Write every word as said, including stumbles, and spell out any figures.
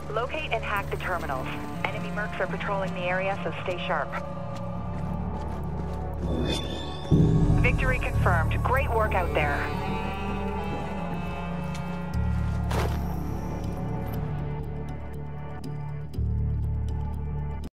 Locate and hack the terminals. Enemy mercs are patrolling the area, so stay sharp. Victory confirmed. Great work out there.